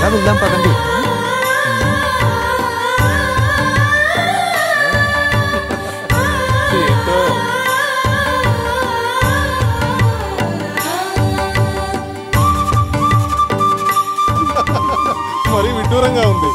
వెళ్దాం పదండి. మరీ విడ్డూరంగా ఉంది.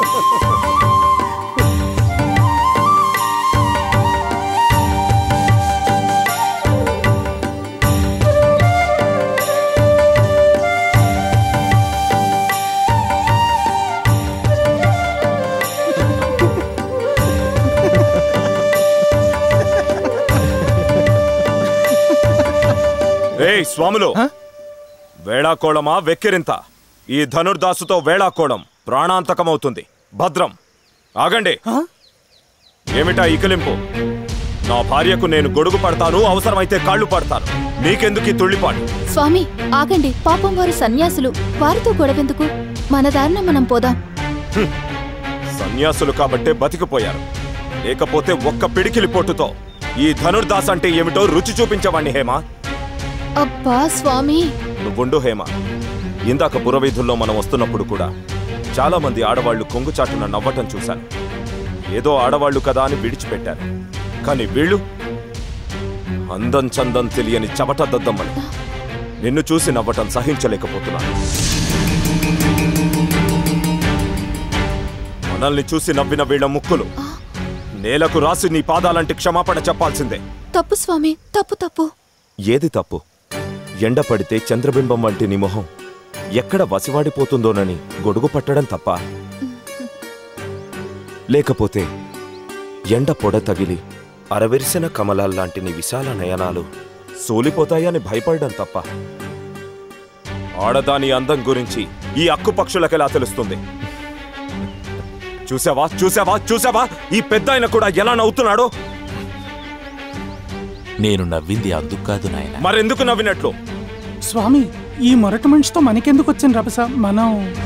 స్వాములు, వేళాకోళమా వెక్కిరింత? ఈ ధనుర్దాసుతో వేళాకోళం ప్రాణాంతకమవుతుంది. భద్రం. ఆగండి. ఏమిటా ఇకిలింపు? నా భార్యకు నేను గొడుగు పడతాను, అవసరమైతే కాళ్ళు పడతాను. మీకెందుకు తుళ్ళిపాటు? స్వామి ఆగండి, పాపం వారు సన్యాసులు, వారితో గొడవెందుకు? మన దారిన మనం పోదాం. సన్యాసులు కాబట్టే బతికిపోయారు, లేకపోతే ఒక్క పిడికిలి పొట్టుతో ఈ ధనుర్దాస్ అంటే ఏమిటో రుచి చూపించవాణ్ణి. హేమ, అబ్బా స్వామి. నువ్వుండు హేమ. ఇందాక పురవీధుల్లో మనం వస్తున్నప్పుడు కూడా చాలా మంది ఆడవాళ్లు కొంగుచాటున నవ్వటం చూశాను. ఏదో ఆడవాళ్లు కదా అని విడిచిపెట్టారు. కానీ వీళ్ళు అందం చందం తెలియని చవట దద్దమ్మలు. నిన్ను చూసి నవ్వటం సహించలేకపోతున్నాను. మనల్ని చూసి నవ్విన వీళ్ళ ముక్కులు నేలకు రాసి నీ పాదాలంటే క్షమాపణ చెప్పాల్సిందే. తప్పు స్వామి, తప్పు తప్పు. ఏది తప్పు? ఎండ పడితే చంద్రబింబం వంటి నీ మొహం ఎక్కడ వసివాడిపోతుందోనని గొడుగు పట్టడం తప్ప? లేకపోతే ఎండ పొడ తగిలి అరవిరిసిన కమలాల్లాంటి నీ విశాల నయనాలు సోలిపోతాయని భయపడడం తప్ప? ఆడదాని అందం గురించి ఈ అక్కుపక్షులకెలా తెలుస్తుంది? చూసావా చూసావా చూసావా ఈ పెద్దాయన కూడా ఎలా నవ్వుతున్నాడో? నేను నవ్వింది అందుకు కాదు నాయన. మరెందుకు నవ్వినట్లు? స్వామి, ఈ మొరటి మనిషితో మనకెందుకు వచ్చిన రభస? మనం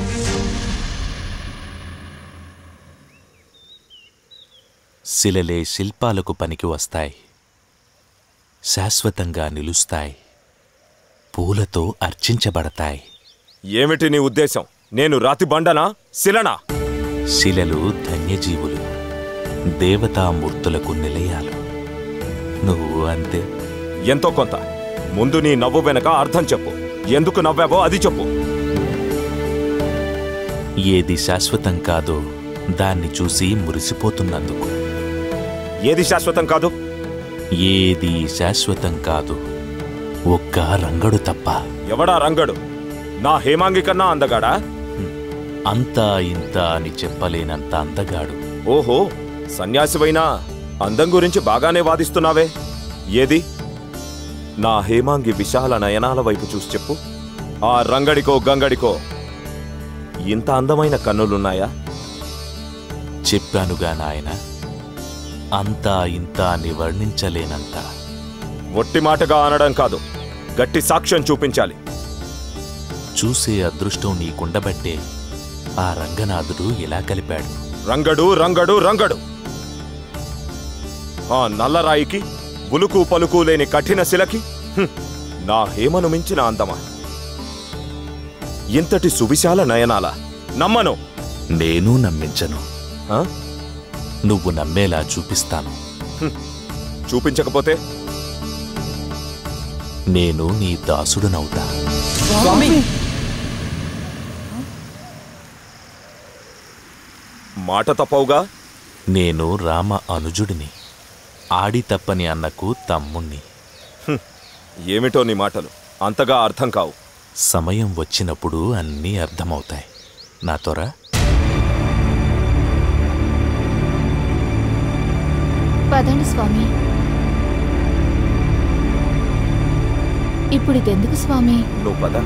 శిలలే శిల్పాలకు పనికి వస్తాయి, శాశ్వతంగా నిలుస్తాయి, పూలతో అర్చించబడతాయి. ఏమిటి నీ ఉద్దేశం? నేను రాతి బండనా, శిలనా? శిలలు ధన్యజీవులు, దేవతామూర్తులకు నిలయాలు. నువ్వు అంతే. ఎంతో కొంత. ముందు నీ నవ్వు వెనక అర్థం చెప్పు. ఎందుకు నవ్వావో అది చెప్పు. ఏది శాశ్వతం కాదో దాన్ని చూసి మురిసిపోతున్నందుకు. ఏది శాశ్వతం కాదు? ఏది శాశ్వతం కాదు, ఒక్క రంగడు తప్ప. ఎవడా రంగడు? నా హేమాంగి కన్నా అందగాడా? అంతా ఇంత అని చెప్పలేనంత అందగాడు. ఓహో, సన్యాసివైనా అందం గురించి బాగానే వాదిస్తున్నావే. ఏది? నా హేమాంగి విశాల నయనాల వైపు చూసి చెప్పు. ఆ రంగడికో గంగడికో ఇంత అందమైన కన్నులున్నాయా? చెప్పానుగా నాయన, అంతా ఇంత అని వర్ణించలేనంత. ఒట్టి మాటగా అనడం కాదు, గట్టి సాక్ష్యం చూపించాలి. చూసే అదృష్టం నీకుండబట్టే ఆ రంగనాథుడు ఇలా కలిపాడు. రంగడు రంగడు రంగడు. ఆ నల్లరాయికి ఉలుకు పలుకు లేని కఠిన శిలకి నా హేమను మించిన అందమా? ఇంతటి సువిశాల నయనాల? నమ్మను. నేను నమ్మించను. నువ్వు నమ్మేలా చూపిస్తాను. చూపించకపోతే నేను నీ దాసుడునవుతా. మాట తప్పవుగా? నేను రామ అనుజుడిని, ఆడి తప్పని అన్నకు తమ్ముణ్ణి. ఏమిటో నీ మాటలు అంతగా అర్థం కావు. సమయం వచ్చినప్పుడు అన్నీ అర్థమవుతాయి. నా త్వర. పదండి స్వామి. ఇప్పుడు ఇదెందుకు స్వామి? నువ్వు పద.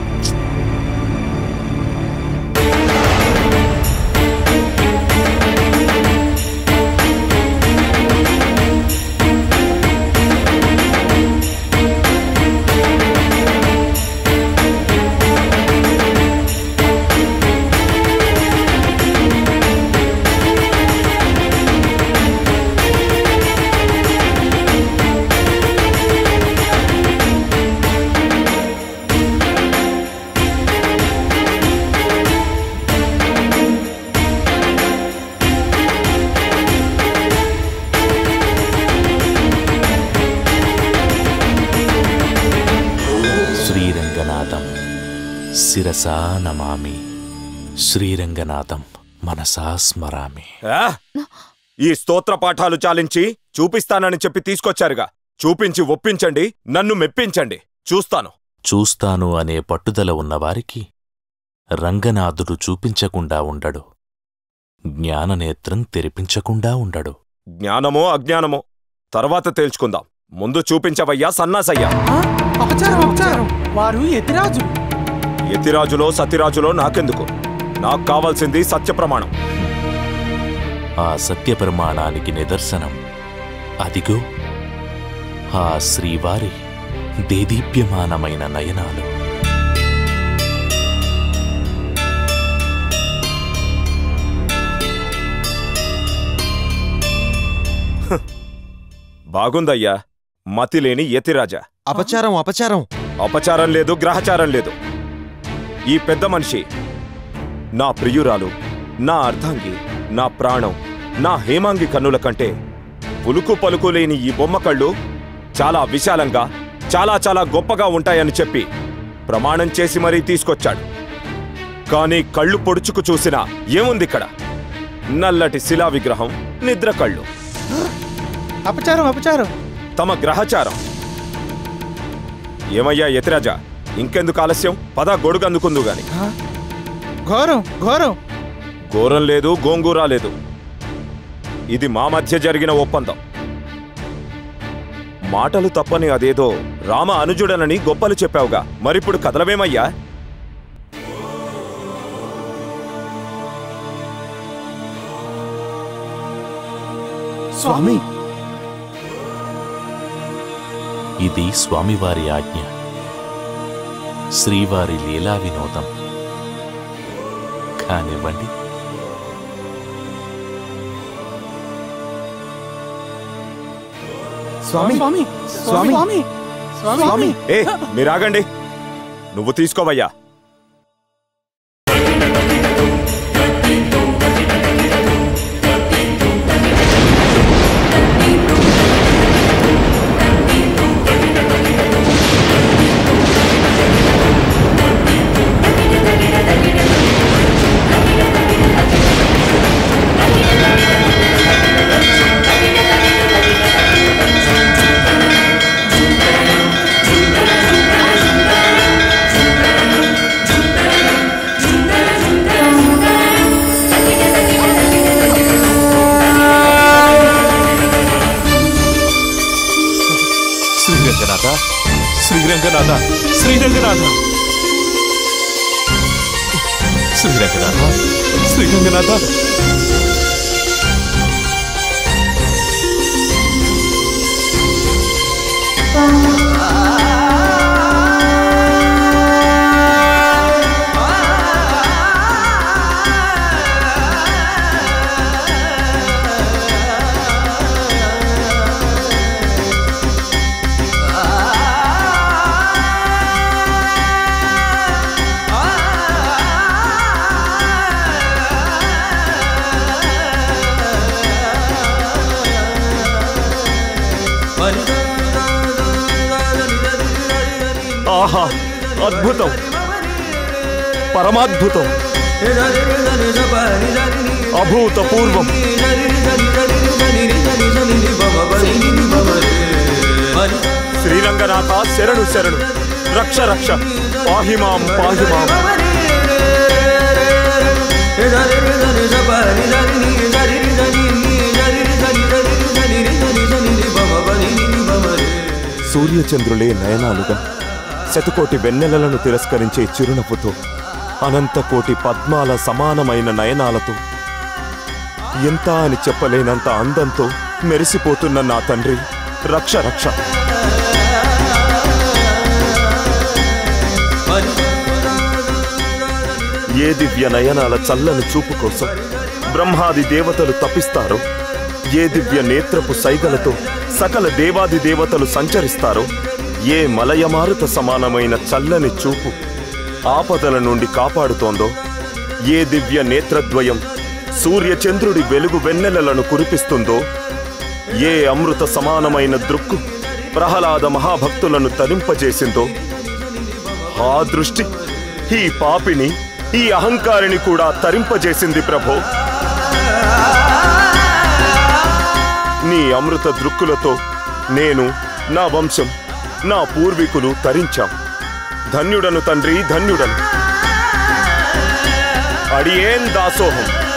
శిరసా నమామి శ్రీరంగనాథం మనసా స్మరామి. ఈ స్తోత్ర పాఠాలు చాలించి చూపిస్తానని చెప్పి తీసుకొచ్చారుగా. చూపించి ఒప్పించండి, నన్ను మెప్పించండి. చూస్తాను అనే పట్టుదల ఉన్నవారికి రంగనాథుడు చూపించకుండా ఉండడు, జ్ఞాననేత్రం తెరిపించకుండా ఉండడు. జ్ఞానమో అజ్ఞానమో తర్వాత తేల్చుకుందాం. ముందు చూపించవయ్యా సన్నాసయ్యా. వారు యతిరాజు. యతిరాజులో సతిరాజులో నాకెందుకు? నాకు కావాల్సింది సత్యప్రమాణం. ఆ సత్యప్రమాణానికి నిదర్శనం అదిగో ఆ శ్రీవారి దేదీప్యమానమైన నయనాలు. బాగుందయ్యా, మతిలేని యతిరాజా. అపచారం లేదు, గ్రహచారం లేదు. ఈ పెద్ద మనిషి నా ప్రియురాలు, నా అర్ధాంగి, నా ప్రాణం, నా హేమాంగి కన్నుల కంటే పులుకు పలుకు లేని ఈ బొమ్మ కళ్ళు చాలా విశాలంగా, చాలా చాలా గొప్పగా ఉంటాయని చెప్పి ప్రమాణం చేసి మరీ తీసుకొచ్చాడు. కానీ కళ్ళు పొడుచుకు చూసినా ఏముందిక్కడ? నల్లటి శిలా విగ్రహం, నిద్ర కళ్ళు. అపచారం. తమ గ్రహచారం. ఏమయ్యా యతిరాజా, ఇంకెందుకు ఆలస్యం? పద గొడుగందుకుందు గాని. ఘోరం లేదు, గోంగూర లేదు. ఇది మా మధ్య జరిగిన ఒప్పందం. మాటలు తప్పని అదేదో రామ అనుజుడనని గొప్పలు చెప్పావుగా, మరిప్పుడు కదలవేమయ్యా? స్వామి, ఇది స్వామివారి ఆజ్ఞ, శ్రీవారి లీలా వినోదం. కానివ్వండి. స్వామి. మీరాగండి. నువ్వు తీసుకోవయ్యా. శ్రీరంగనాథ. ఆహా, అద్భుతం, పరమాద్భుతం, అభూతపూర్వం. శ్రీరంగనాథ శరణు శరణు, రక్ష రక్ష, పాహిమాం పాహిమాం. సూర్యచంద్రులే నయనాలుగా, శతకోటి వెన్నెలలను తిరస్కరించే చిరునవ్వుతో, అనంతకోటి పద్మాల సమానమైన నయనాలతో, ఎంత అని చెప్పలేనంత అందంతో మెరిసిపోతున్న నా తండ్రి, రక్ష రక్ష. ఏ దివ్య నయనాల చల్లని చూపు కోసం బ్రహ్మాది దేవతలు తపిస్తారో, ఏ దివ్య నేత్రపు సైగలతో సకల దేవాది దేవతలు సంచరిస్తారో, ఏ మలయమారుత సమానమైన చల్లని చూపు ఆపదల నుండి కాపాడుతోందో, ఏ దివ్య నేత్రద్వయం సూర్యచంద్రుడి వెలుగు వెన్నెలలను కురిపిస్తుందో, ఏ అమృత సమానమైన దృక్కు ప్రహ్లాద మహాభక్తులను తరింపజేసిందో, ఆ దృష్టి ఈ పాపిని ఈ అహంకారిని కూడా తరింపజేసింది ప్రభో. నీ అమృత దృక్కులతో నేను, నా వంశం, నా పూర్వీకులు తరించాం. ధన్యుడను తండ్రి, ధన్యుడను. అడియేన్ దాసోహం.